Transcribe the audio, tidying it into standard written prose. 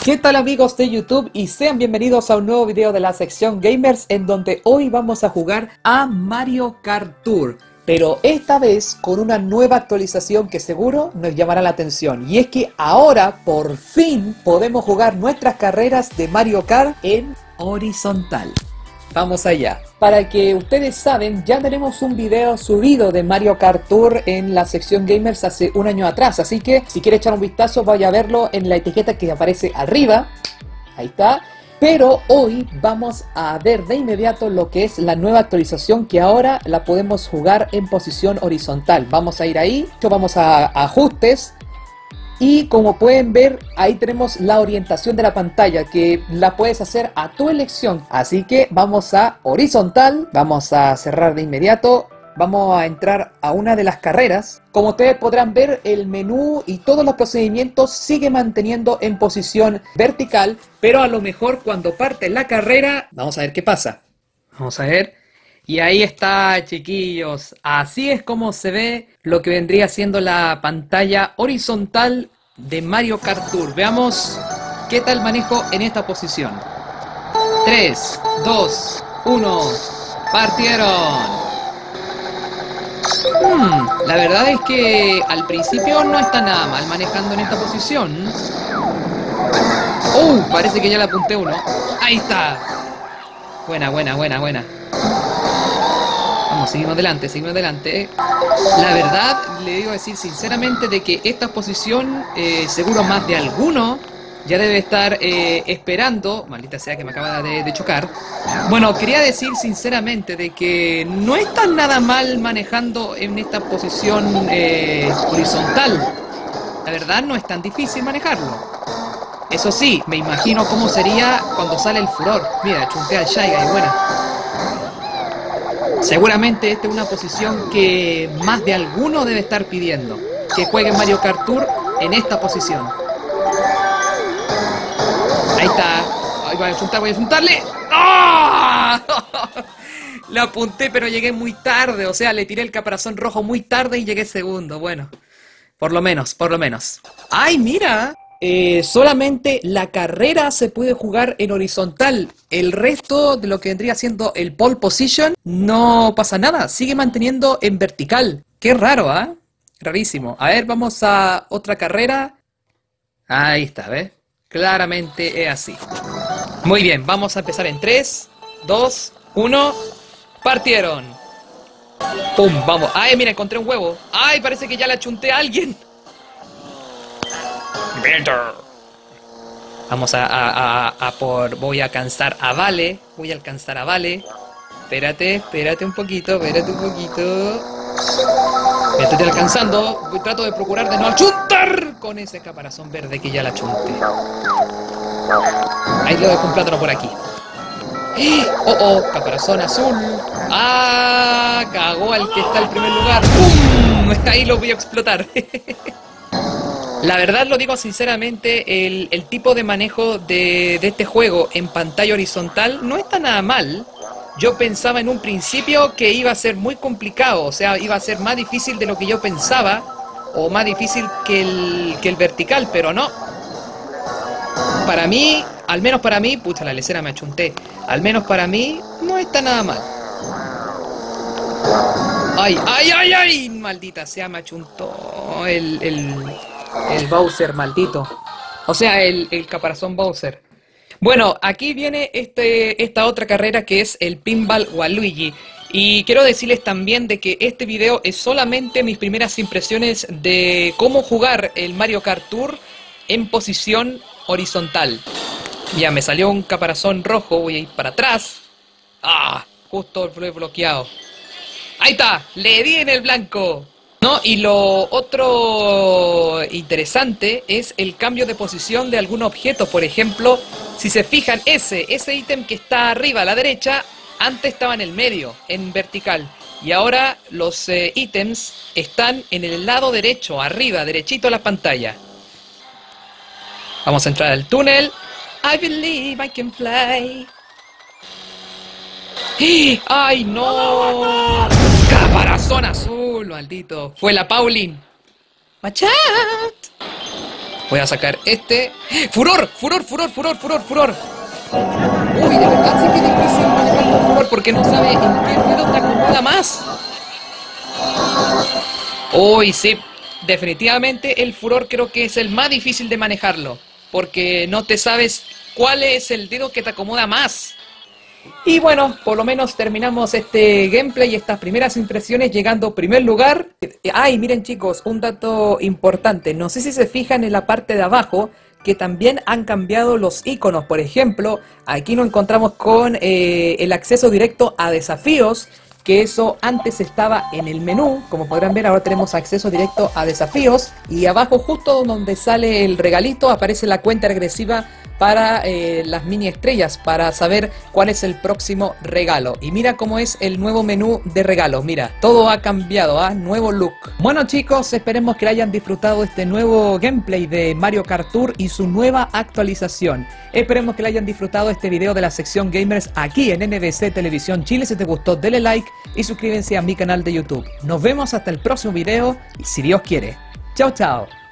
¿Qué tal amigos de YouTube? Y sean bienvenidos a un nuevo video de la sección Gamers, en donde hoy vamos a jugar a Mario Kart Tour. Pero esta vez con una nueva actualización que seguro nos llamará la atención. Y es que ahora por fin podemos jugar nuestras carreras de Mario Kart en horizontal. Vamos allá. Para que ustedes saben, ya tenemos un video subido de Mario Kart Tour en la sección Gamers hace un año atrás. Así que si quiere echar un vistazo, vaya a verlo en la etiqueta que aparece arriba. Ahí está. Pero hoy vamos a ver de inmediato lo que es la nueva actualización, que ahora la podemos jugar en posición horizontal. Vamos a ir ahí, vamos a ajustes. Y como pueden ver, ahí tenemos la orientación de la pantalla, que la puedes hacer a tu elección. Así que vamos a horizontal, vamos a cerrar de inmediato, vamos a entrar a una de las carreras. Como ustedes podrán ver, el menú y todos los procedimientos sigue manteniendo en posición vertical, pero a lo mejor cuando parte la carrera, vamos a ver qué pasa. Vamos a ver. Y ahí está, chiquillos, así es como se ve lo que vendría siendo la pantalla horizontal de Mario Kart Tour. Veamos qué tal manejo en esta posición. 3, 2, 1, partieron. La verdad es que al principio no está nada mal manejando en esta posición. Parece que ya le apunté uno. Ahí está. Buena. Vamos, seguimos adelante. La verdad, le digo decir sinceramente de que esta posición, seguro más de alguno ya debe estar esperando. Maldita sea que me acaba de chocar. Bueno, quería decir sinceramente de que no está nada mal manejando en esta posición horizontal. La verdad no es tan difícil manejarlo. Eso sí, me imagino cómo sería cuando sale el furor. Mira, chuntea al Shy Guy, buena. Seguramente esta es una posición que más de alguno debe estar pidiendo, que juegue Mario Kart Tour en esta posición. Ahí está. Ahí voy a juntarle. ¡Ah! Le apunté pero llegué muy tarde. O sea, le tiré el caparazón rojo muy tarde y llegué segundo. Bueno, por lo menos. ¡Ay, mira! Solamente la carrera se puede jugar en horizontal. El resto de lo que vendría siendo el pole position no pasa nada, sigue manteniendo en vertical. Qué raro, ¿ah? Rarísimo. A ver, vamos a otra carrera. Ahí está, ¿ves? Claramente es así. Muy bien, vamos a empezar en 3, 2, 1. Partieron. ¡Pum! Vamos. ¡Ay, mira, encontré un huevo! ¡Ay, parece que ya le achunté a alguien! Vamos voy a alcanzar a Vale. Espérate un poquito. Me estoy alcanzando. Trato de procurar de no achuntar con ese caparazón verde que ya la achunté. Ahí le dejo un plátano por aquí. Caparazón azul. Cagó al que está en primer lugar. ¡Pum! Ahí lo voy a explotar. La verdad lo digo sinceramente, el tipo de manejo de este juego en pantalla horizontal no está nada mal. Yo pensaba en un principio que iba a ser muy complicado, o sea, iba a ser más difícil de lo que yo pensaba, o más difícil que el vertical, pero no. Para mí, al menos para mí, pucha, la lecera me achunté, al menos para mí no está nada mal. ¡Ay! Maldita sea, me achuntó el Bowser maldito. O sea, el caparazón Bowser. Bueno, aquí viene esta otra carrera que es el Pinball Waluigi. Y quiero decirles también de que este video es solamente mis primeras impresiones de cómo jugar el Mario Kart Tour en posición horizontal. Ya me salió un caparazón rojo, voy a ir para atrás. Justo lo he bloqueado. Ahí está, le di en el blanco. No, y lo otro interesante es el cambio de posición de algún objeto. Por ejemplo, si se fijan, ese ítem que está arriba a la derecha, antes estaba en el medio, en vertical. Y ahora los ítems están en el lado derecho, arriba, derechito a la pantalla. Vamos a entrar al túnel. I believe I can fly. ¡Ay, no! ¡Caparazón azul, maldito! Fue la Pauline. ¡Watch out! Voy a sacar este. ¡Furor! ¡Furor, furor, furor, furor, furor! Uy, de verdad sí que es difícil manejar con furor porque no sabe en qué dedo te acomoda más. Uy, sí. Definitivamente el furor creo que es el más difícil de manejarlo. Porque no te sabes cuál es el dedo que te acomoda más. Y bueno, por lo menos terminamos este gameplay y estas primeras impresiones llegando a primer lugar. Ay, miren chicos, un dato importante. No sé si se fijan en la parte de abajo que también han cambiado los iconos. Por ejemplo, aquí nos encontramos con el acceso directo a desafíos, que eso antes estaba en el menú. Como podrán ver, ahora tenemos acceso directo a desafíos. Y abajo, justo donde sale el regalito, aparece la cuenta regresiva para las mini estrellas, para saber cuál es el próximo regalo. Y mira cómo es el nuevo menú de regalos. Mira, todo ha cambiado, ¿ah? Nuevo look. Bueno chicos, esperemos que hayan disfrutado este nuevo gameplay de Mario Kart Tour y su nueva actualización. Esperemos que le hayan disfrutado este video de la sección Gamers aquí en NBC Televisión Chile. Si te gustó, dale like y suscríbanse a mi canal de YouTube. Nos vemos hasta el próximo video y si Dios quiere. Chao, chao.